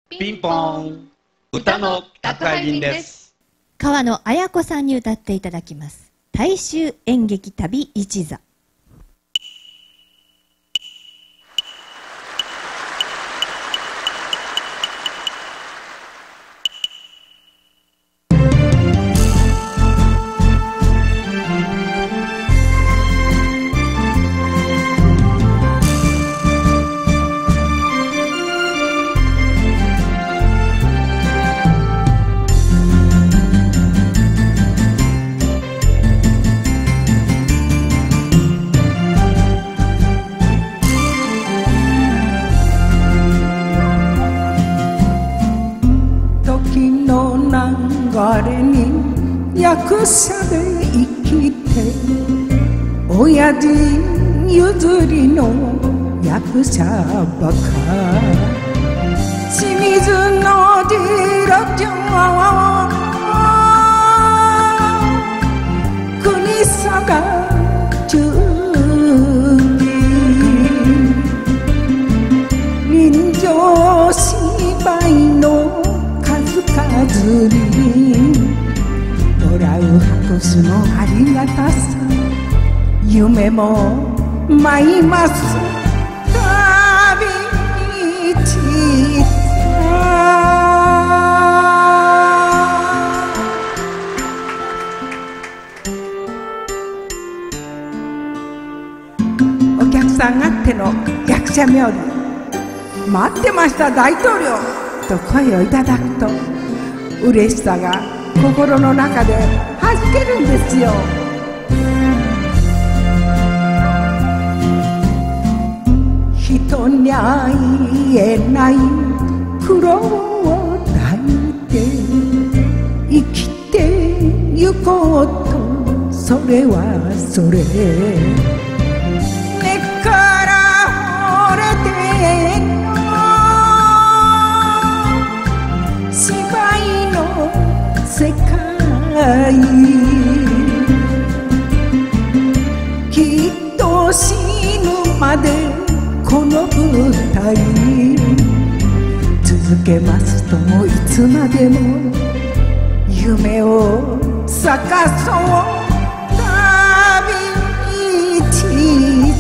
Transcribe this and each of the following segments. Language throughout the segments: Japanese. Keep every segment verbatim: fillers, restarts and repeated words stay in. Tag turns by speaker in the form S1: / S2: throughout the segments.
S1: ピンポン歌の宅配便です。
S2: 川野綾子さんに歌っていただきます。大衆演劇旅一座。
S3: 流れに役者で生きて親父譲りの役者ばか清水のディラちゃんは国探中に人情芝居の数々にもらう拍手のありがたさ夢も舞います旅一座。お客さんあっての役者冥利待ってました大統領と声をいただくと嬉しさが心の中ではじけるんですよ。人には言えない苦労を抱いて生きてゆこうとそれはそれ根っから折れて世界きっと死ぬまでこの舞台続けますともいつまでも夢を咲かそう旅一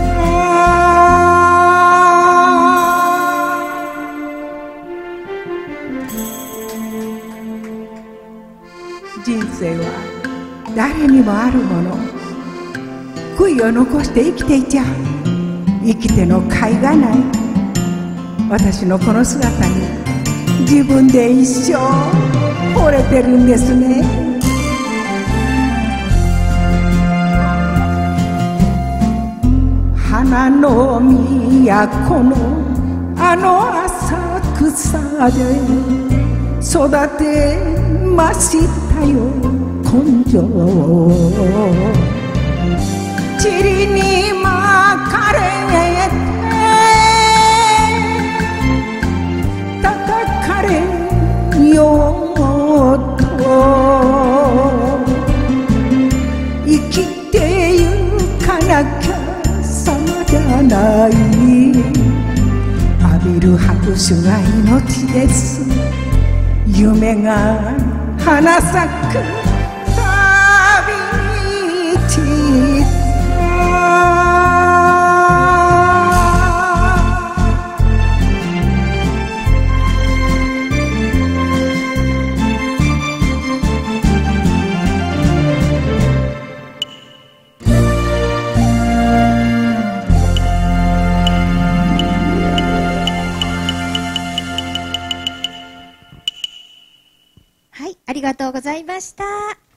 S3: 人生は誰にもあるもの悔いを残して生きていちゃ生きての甲斐がない私のこの姿に自分で一生惚れてるんですね。花の都のあの浅草で育てましたよ根性塵に巻かれて叩かれようと生きてゆかなきゃ様じゃない浴びる拍手が命です夢が花咲く旅一座。
S2: はい、ありがとうございました。